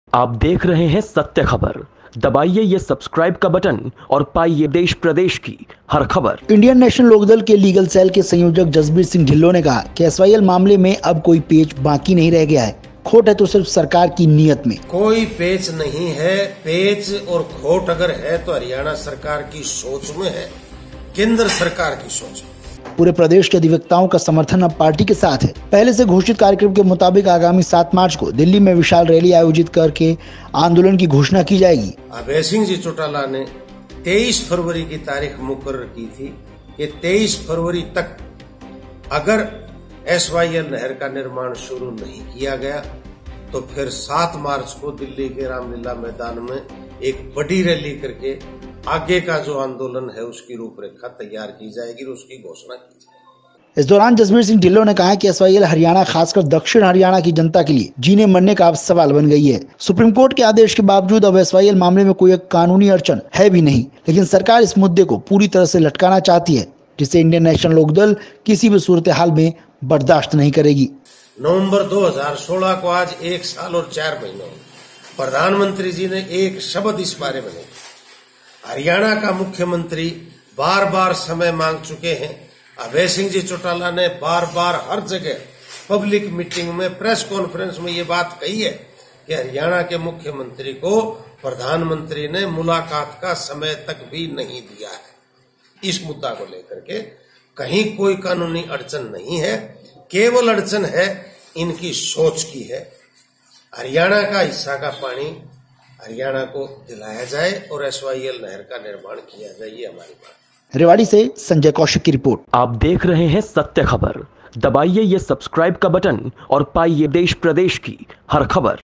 आप देख रहे हैं सत्य खबर। दबाइए ये सब्सक्राइब का बटन और पाइए देश प्रदेश की हर खबर। इंडियन नेशनल लोकदल के लीगल सेल के संयोजक जसबीर सिंह ढिल्लों ने कहा कि एसवाईएल मामले में अब कोई पेच बाकी नहीं रह गया है। खोट है तो सिर्फ सरकार की नीयत में। कोई पेच नहीं है। पेच और खोट अगर है तो हरियाणा सरकार की सोच में है, केंद्र सरकार की सोच में। पूरे प्रदेश के अधिवक्ताओं का समर्थन अब पार्टी के साथ है। पहले से घोषित कार्यक्रम के मुताबिक आगामी 7 मार्च को दिल्ली में विशाल रैली आयोजित करके आंदोलन की घोषणा की जाएगी। अभय सिंह जी चौटाला ने 23 फरवरी की तारीख मुकर्रर की थी कि 23 फरवरी तक अगर एसवाईएल नहर का निर्माण शुरू नहीं किया गया तो फिर 7 मार्च को दिल्ली के रामलीला मैदान में एक बड़ी रैली करके आगे का जो आंदोलन है उसकी रूपरेखा तैयार की जाएगी और उसकी घोषणा की जाएगी। इस दौरान जसबीर सिंह ढिल्लों ने कहा कि एसवाईएल हरियाणा, खासकर दक्षिण हरियाणा की जनता के लिए जीने मरने का अब सवाल बन गई है। सुप्रीम कोर्ट के आदेश के बावजूद अब एसवाईएल मामले में कोई कानूनी अड़चन है भी नहीं, लेकिन सरकार इस मुद्दे को पूरी तरह से लटकाना चाहती है, जिसे इंडियन नेशनल लोकदल किसी भी सूरत हाल में बर्दाश्त नहीं करेगी। नवंबर 2016 को आज 1 साल और 4 महीनों प्रधानमंत्री जी ने एक शब्द इस बारे में नहीं। हरियाणा का मुख्यमंत्री बार बार समय मांग चुके हैं। अभय सिंह जी चौटाला ने बार बार हर जगह पब्लिक मीटिंग में, प्रेस कॉन्फ्रेंस में ये बात कही है कि हरियाणा के मुख्यमंत्री को प्रधानमंत्री ने मुलाकात का समय तक भी नहीं दिया है। इस मुद्दा को लेकर के कहीं कोई कानूनी अड़चन नहीं है, केवल अड़चन है इनकी सोच की है। हरियाणा का हिस्सा का पानी हरियाणा को दिलाया जाए और एसवाईएल नहर का निर्माण किया जाए, ये हमारी बात। रेवाड़ी से संजय कौशिक की रिपोर्ट। आप देख रहे हैं सत्य खबर। दबाइए ये सब्सक्राइब का बटन और पाइए देश प्रदेश की हर खबर।